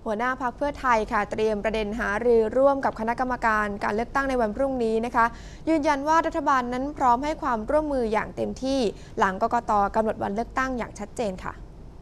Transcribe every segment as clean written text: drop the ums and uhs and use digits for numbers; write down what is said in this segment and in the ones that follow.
หัวหน้าพรรคเพื่อไทยค่ะเตรียมประเด็นหารือร่วมกับคณะกรรมการการเลือกตั้งในวันพรุ่งนี้นะคะยืนยันว่ารัฐบาลนั้นพร้อมให้ความร่วมมืออย่างเต็มที่หลังกกต.กำหนดวันเลือกตั้งอย่างชัดเจนค่ะ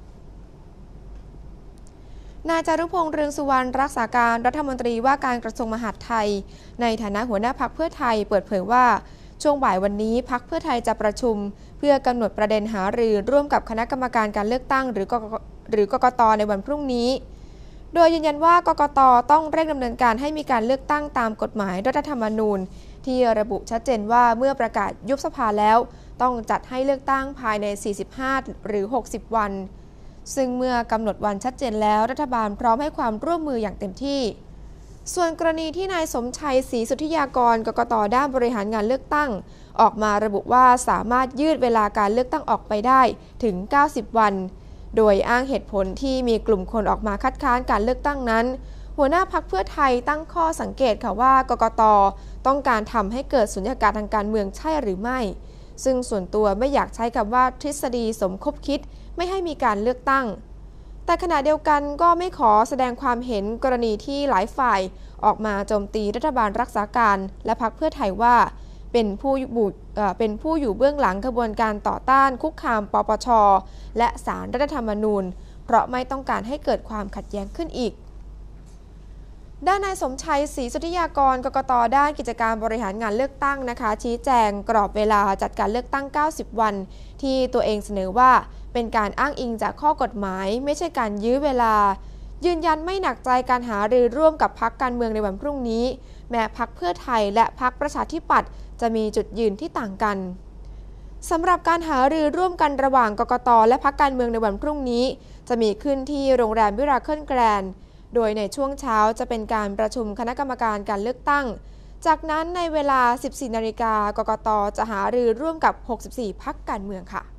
นายจารุพงษ์เรืองสุวรรณรักษาการรัฐมนตรีว่าการกระทรวงมหาดไทยในฐานะหัวหน้าพรรคเพื่อไทยเปิดเผยว่าช่วงบ่ายวันนี้พรรคเพื่อไทยจะประชุมเพื่อกำหนดประเด็นหารือร่วมกับคณะกรรมการการเลือกตั้งหรือกกต.ในวันพรุ่งนี้โดยยืนยันว่ากกต.ต้องเร่งดำเนินการให้มีการเลือกตั้งตามกฎหมายรัฐธรรมนูญที่ระบุชัดเจนว่าเมื่อประกาศยุบสภาแล้วต้องจัดให้เลือกตั้งภายใน45หรือ60วันซึ่งเมื่อกำหนดวันชัดเจนแล้วรัฐบาลพร้อมให้ความร่วมมืออย่างเต็มที่ส่วนกรณีที่นายสมชัยศรีสุทธิยากรกกต.ด้านบริหารงานเลือกตั้งออกมาระบุว่าสามารถยืดเวลาการเลือกตั้งออกไปได้ถึง90วันโดยอ้างเหตุผลที่มีกลุ่มคนออกมาคัดค้านการเลือกตั้งนั้นหัวหน้าพรรคเพื่อไทยตั้งข้อสังเกตค่ะว่ากกต.ต้องการทำให้เกิดสุญญากาศทางการเมืองใช่หรือไม่ซึ่งส่วนตัวไม่อยากใช้คำว่าทฤษฎีสมคบคิดไม่ให้มีการเลือกตั้งแต่ขณะเดียวกันก็ไม่ขอแสดงความเห็นกรณีที่หลายฝ่ายออกมาโจมตีรัฐบาลรักษาการและพรรคเพื่อไทยว่าเป็นผู้อยู่เบื้องหลังกระบวนการต่อต้านคุกคามปปช.และศาลรัฐธรรมนูญเพราะไม่ต้องการให้เกิดความขัดแย้งขึ้นอีกด้านนายสมชัยศรีสุทธิยากรกกต.ด้านกิจการบริหารงานเลือกตั้งนะคะชี้แจงกรอบเวลาจัดการเลือกตั้ง90วันที่ตัวเองเสนอว่าเป็นการอ้างอิงจากข้อกฎหมายไม่ใช่การยื้อเวลายืนยันไม่หนักใจการหารือร่วมกับพรรคการเมืองในวันพรุ่งนี้แม้พรรคเพื่อไทยและพรรคประชาธิปัตย์จะมีจุดยืนที่ต่างกันสำหรับการหารือร่วมกันระหว่างกกต.และพรรคการเมืองในวันพรุ่งนี้จะมีขึ้นที่โรงแรมวิราเคิลแกรนด์โดยในช่วงเช้าจะเป็นการประชุมคณะกรรมการการเลือกตั้งจากนั้นในเวลา 14 นาฬิกากกต.จะหารือร่วมกับ64พรรคการเมืองค่ะ